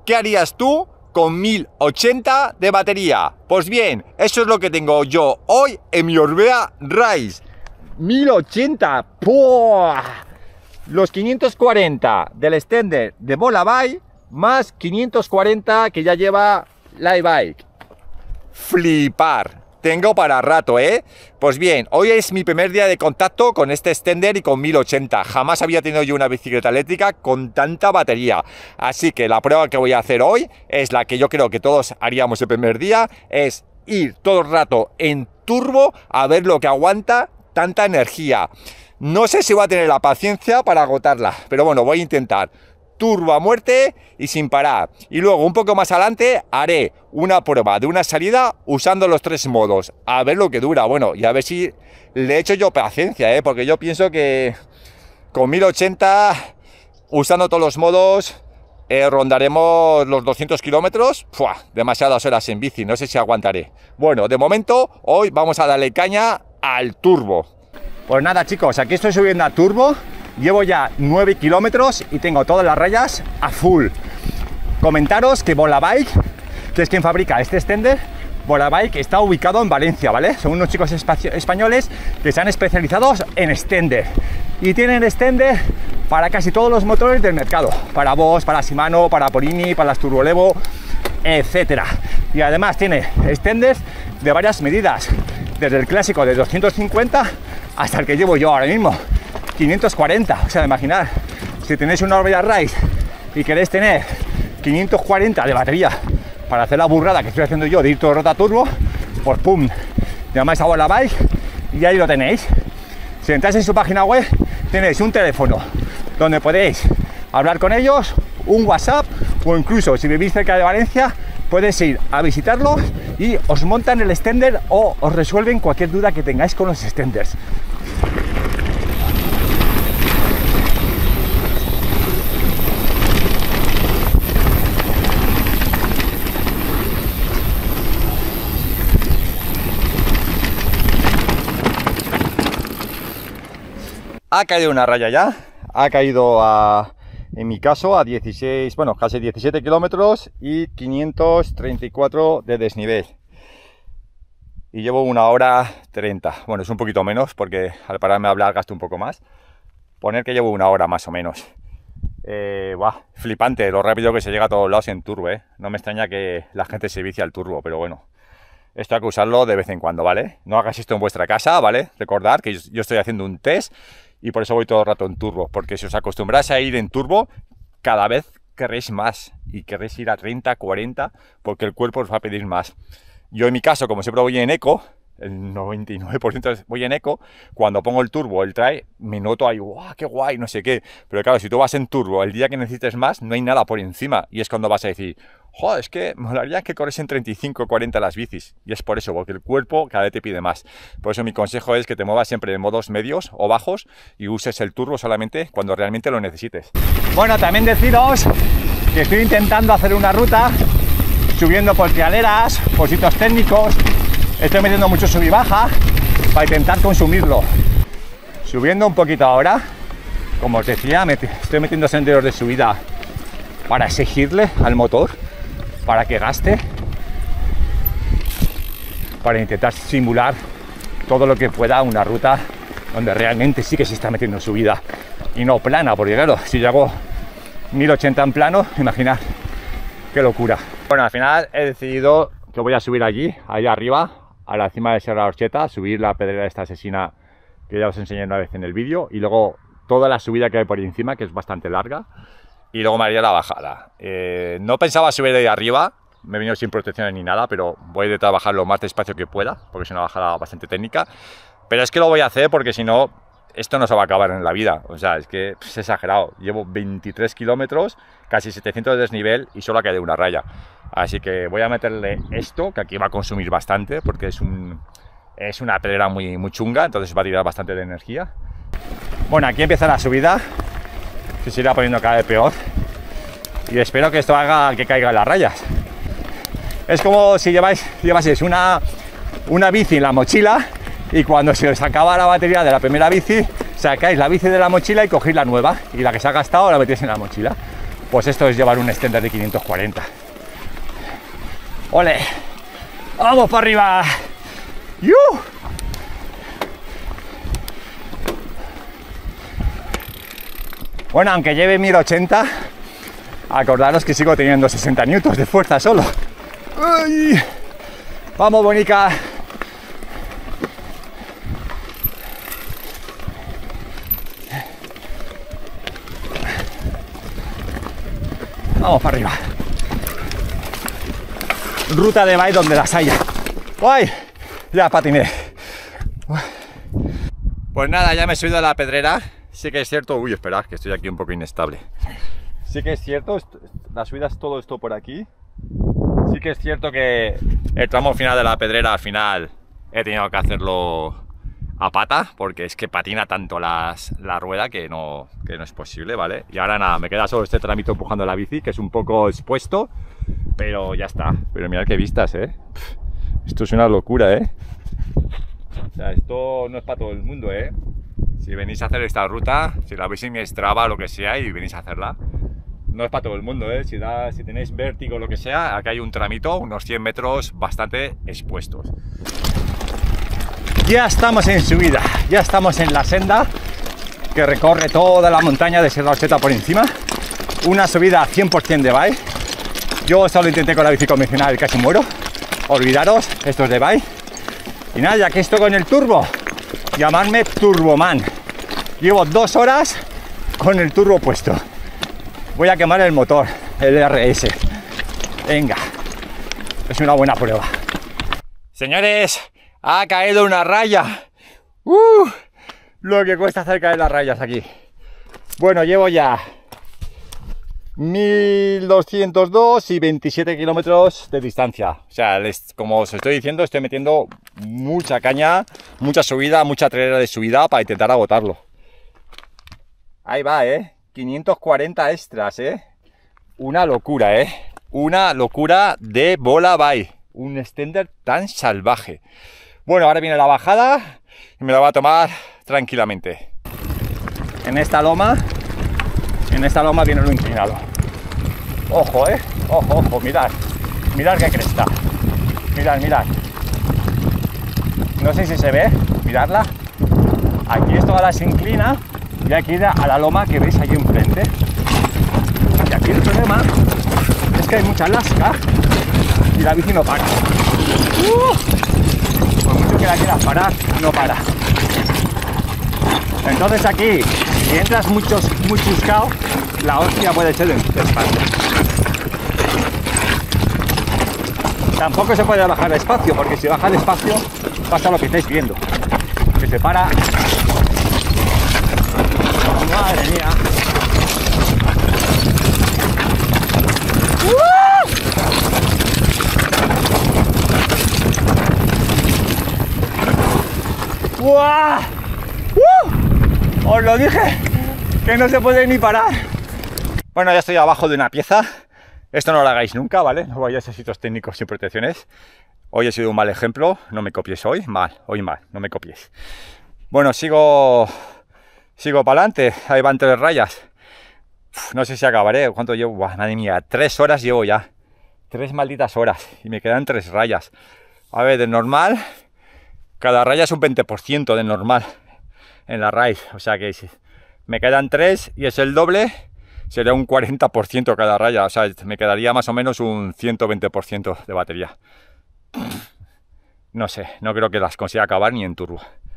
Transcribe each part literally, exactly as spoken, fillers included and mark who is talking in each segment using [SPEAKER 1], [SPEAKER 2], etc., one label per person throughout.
[SPEAKER 1] ¿qué harías tú con mil ochenta de batería? Pues bien, eso es lo que tengo yo hoy en mi Orbea Rise. mil ochenta. ¡Puah! Los quinientos cuarenta del extender de Volabike más quinientos cuarenta que ya lleva la e-bike. Flipar. Tengo para rato, ¿eh? Pues bien, hoy es mi primer día de contacto con este extender y con mil ochenta. Jamás había tenido yo una bicicleta eléctrica con tanta batería. Así que la prueba que voy a hacer hoy es la que yo creo que todos haríamos el primer día, es ir todo el rato en turbo a ver lo que aguanta tanta energía. No sé si voy a tener la paciencia para agotarla, pero bueno, voy a intentar. Turbo a muerte y sin parar. Y luego un poco más adelante haré una prueba de una salida usando los tres modos, a ver lo que dura. Bueno, y a ver si le echo yo paciencia, ¿eh? Porque yo pienso que con mil ochenta, usando todos los modos, eh, rondaremos los doscientos kilómetros. ¡Fua! Demasiadas horas en bici, no sé si aguantaré. Bueno, de momento hoy vamos a darle caña al turbo. Pues nada, chicos, aquí estoy subiendo a turbo. Llevo ya nueve kilómetros y tengo todas las rayas a full. Comentaros que Volabike, que es quien fabrica este extender, Volabike está ubicado en Valencia, ¿vale? Son unos chicos españoles que se han especializado en extender y tienen extender para casi todos los motores del mercado, para Bosch, para Shimano, para Polini, para las Turbolevo, etcétera. Y además tiene extenders de varias medidas, desde el clásico de doscientos cincuenta hasta el que llevo yo ahora mismo, quinientos cuarenta. O sea, imaginar, si tenéis una Orbea Rise y queréis tener quinientos cuarenta de batería para hacer la burrada que estoy haciendo yo de ir todo rota turbo, pues pum, llamáis a Volabike y ahí lo tenéis. Si entráis en su página web, tenéis un teléfono donde podéis hablar con ellos, un WhatsApp, o incluso si vivís cerca de Valencia, podéis ir a visitarlos y os montan el extender o os resuelven cualquier duda que tengáis con los extenders. Ha caído una raya ya, ha caído a, en mi caso, a dieciséis, bueno, casi diecisiete kilómetros y quinientos treinta y cuatro de desnivel. Y llevo una hora treinta, bueno, es un poquito menos porque al pararme a hablar gasto un poco más. Poner que llevo una hora más o menos. Eh, buah, flipante lo rápido que se llega a todos lados en turbo, ¿eh? No me extraña que la gente se vicie al turbo, pero bueno. Esto hay que usarlo de vez en cuando, ¿vale? No hagáis esto en vuestra casa, ¿vale? Recordad que yo estoy haciendo un test y por eso voy todo el rato en turbo, porque si os acostumbráis a ir en turbo, cada vez querréis más y querréis ir a treinta, cuarenta, porque el cuerpo os va a pedir más. Yo en mi caso, como siempre voy en eco, el noventa y nueve por ciento voy en eco, cuando pongo el turbo, el trae, me noto ahí, ¡guau, qué guay! No sé qué. Pero claro, si tú vas en turbo, el día que necesites más, no hay nada por encima. Y es cuando vas a decir, ¡joder, es que me molaría que corres en treinta y cinco, cuarenta las bicis! Y es por eso, porque el cuerpo cada vez te pide más. Por eso mi consejo es que te muevas siempre en modos medios o bajos y uses el turbo solamente cuando realmente lo necesites. Bueno, también deciros que estoy intentando hacer una ruta subiendo por trialeras, por sitios técnicos. Estoy metiendo mucho sub y baja para intentar consumirlo. Subiendo un poquito ahora, como os decía, me estoy metiendo senderos de subida para exigirle al motor, para que gaste, para intentar simular todo lo que pueda una ruta donde realmente sí que se está metiendo subida y no plana, porque claro, si yo hago mil ochenta en plano, imaginad qué locura. Bueno, al final he decidido que voy a subir allí, allá arriba, a la cima de Serra Orcheta, subir la pedrera esta asesina que ya os enseñé una vez en el vídeo, y luego toda la subida que hay por encima, que es bastante larga, y luego me haría la bajada. Eh, no pensaba subir de ahí arriba, me he venido sin protecciones ni nada, pero voy a trabajar lo más despacio que pueda, porque es una bajada bastante técnica, pero es que lo voy a hacer porque si no, esto no se va a acabar en la vida. O sea, es que es exagerado, llevo veintitrés kilómetros, casi setecientos de desnivel y solo ha caído una raya. Así que voy a meterle esto, que aquí va a consumir bastante, porque es, un, es una pedrera muy, muy chunga, entonces va a tirar bastante de energía. Bueno, aquí empieza la subida, que se irá poniendo cada vez peor, y espero que esto haga que caigan las rayas. Es como si lleváis, llevaseis una, una bici en la mochila, y cuando se os acaba la batería de la primera bici, sacáis la bici de la mochila y cogéis la nueva, y la que se ha gastado la metéis en la mochila. pues esto es llevar un extender de quinientos cuarenta. ¡Ole! ¡Vamos para arriba! ¡Yu! Bueno, aunque lleve mil ochenta, acordaros que sigo teniendo sesenta newtons de fuerza solo. ¡Ay! ¡Vamos, bonica! Vamos para arriba. Ruta de bike donde las haya. ¡Ay! Ya patiné. Pues nada, ya me he subido a la pedrera. Sí que es cierto... Uy, esperad, que estoy aquí un poco inestable. Sí que es cierto, la subida es todo esto por aquí. Sí que es cierto que el tramo final de la pedrera, al final, he tenido que hacerlo a pata, porque es que patina tanto las, la rueda que no, que no es posible, ¿vale? Y ahora nada, me queda solo este trámite empujando la bici, que es un poco expuesto, pero ya está. Pero mirad qué vistas, ¿eh? Esto es una locura, ¿eh? O sea, esto no es para todo el mundo, ¿eh? Si venís a hacer esta ruta, si la veis en mi Strava o lo que sea y venís a hacerla, no es para todo el mundo, ¿eh? Si, da, si tenéis vértigo o lo que sea, aquí hay un tramito, unos cien metros bastante expuestos. Ya estamos en subida, ya estamos en la senda que recorre toda la montaña de Sierra Orxeta por encima. Una subida cien por cien de bike. Yo solo intenté con la bici convencional y casi muero. Olvidaros, esto es de bike. Y nada, ya que estoy con el turbo, llamadme Turboman. Llevo dos horas con el turbo puesto. Voy a quemar el motor, el R S. Venga, es una buena prueba. Señores, ha caído una raya. Uh, lo que cuesta hacer caer las rayas aquí. Bueno, llevo ya mil doscientos dos y veintisiete kilómetros de distancia. O sea, les, como os estoy diciendo, estoy metiendo mucha caña, mucha subida, mucha trayectoria de subida para intentar agotarlo. Ahí va, ¿eh? quinientos cuarenta extras, ¿eh? Una locura, ¿eh? Una locura de bola bike. Un extender tan salvaje. Bueno, ahora viene la bajada y me la voy a tomar tranquilamente. En esta loma, en esta loma viene lo inclinado. Ojo, ¿eh? Ojo, ojo, mirad. Mirad qué cresta. Mirad, mirad. No sé si se ve, miradla. Aquí esto ahora se inclina y aquí da a la loma que veis aquí enfrente. Y aquí el problema es que hay mucha lasca y la bici no para. Uh, por mucho que la quieras parar, no para. Entonces aquí, si entras muchos, muy chuscado, la hostia puede ser de espalda. Tampoco se puede bajar despacio, porque si baja despacio pasa lo que estáis viendo, que se para. Madre mía. ¡Uh! ¡Uah! ¡Uh! Os lo dije, que no se puede ni parar. Bueno, ya estoy abajo de una pieza. Esto no lo hagáis nunca, ¿vale? No vayáis a sitios técnicos sin protecciones. Hoy he sido un mal ejemplo, no me copies hoy. Mal, hoy mal, no me copies. Bueno, sigo... Sigo para adelante, ahí van tres rayas. Uf, no sé si acabaré, ¿cuánto llevo? Buah, madre mía, tres horas llevo ya. Tres malditas horas y me quedan tres rayas. A ver, de normal, cada raya es un veinte por ciento de normal en la raíz. O sea que si me quedan tres y es el doble, sería un cuarenta por ciento cada raya. O sea, me quedaría más o menos un ciento veinte por ciento de batería. No sé, no creo que las consiga acabar ni en turbo.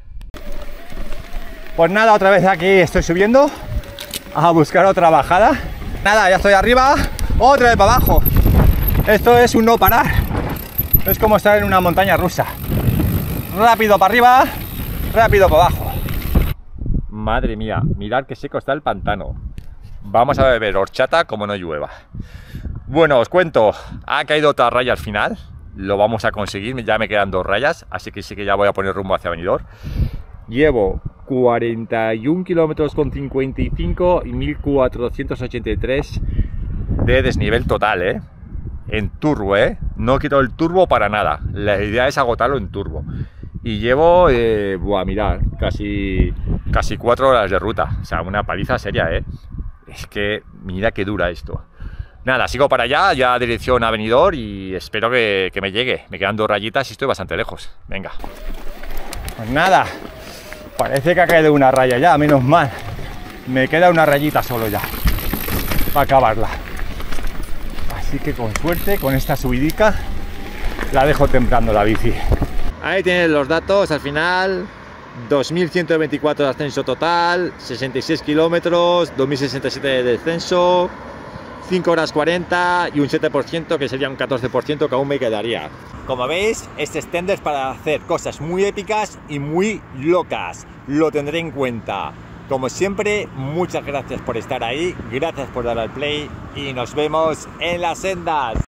[SPEAKER 1] Pues nada, otra vez aquí estoy subiendo a buscar otra bajada. Nada, ya estoy arriba, otra vez para abajo. Esto es un no parar. Es como estar en una montaña rusa. Rápido para arriba, rápido para abajo. Madre mía, mirad qué seco está el pantano. Vamos a beber horchata como no llueva. Bueno, os cuento, ha caído otra raya al final. Lo vamos a conseguir, ya me quedan dos rayas, así que sí que ya voy a poner rumbo hacia Benidorm. Llevo cuarenta y un kilómetros con cincuenta y cinco y mil cuatrocientos ochenta y tres de desnivel total, ¿eh? En turbo, ¿eh? No quito el turbo para nada. La idea es agotarlo en turbo. Y llevo, eh, buah, mirad, casi, casi cuatro horas de ruta. O sea, una paliza seria, ¿eh? Es que mira qué dura esto. Nada, sigo para allá, ya dirección a Benidorm y espero que, que me llegue. Me quedan dos rayitas y estoy bastante lejos. Venga. Pues nada, parece que ha caído una raya ya, menos mal. Me queda una rayita solo ya, para acabarla. Así que con suerte, con esta subidica, la dejo temblando la bici. Ahí tienes los datos, al final, dos mil ciento veinticuatro de ascenso total, sesenta y seis kilómetros, dos mil sesenta y siete de descenso, cinco horas cuarenta y un siete por ciento, que sería un catorce por ciento que aún me quedaría. Como veis, este extender es para hacer cosas muy épicas y muy locas. Lo tendré en cuenta. Como siempre, muchas gracias por estar ahí, gracias por dar al play y nos vemos en las sendas.